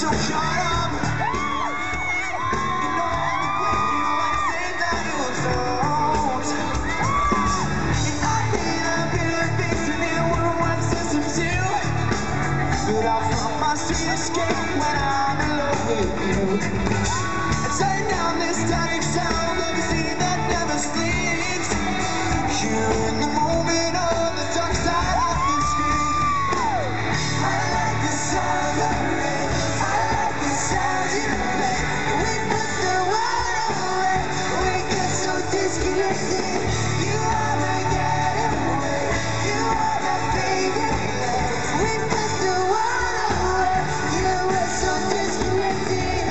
shut up. You know I'm waking up and say that you don't. And I think I'm feeling fixing in a worldwide system too. But I found my sweet escape when I'm in love with you. I turn down this static sound of a city that never sleeps. You're in the moment on the dark side of the screen. I like the sound of rain. I like the sound you play. We put the world away. We get so disconnected. You are the getaway. You are my favorite place. We put the world away. You were so disconnected.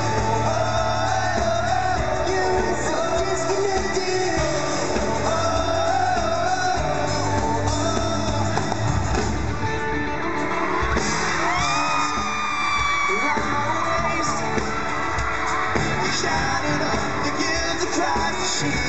You were so disconnected. Shining up the guilty price.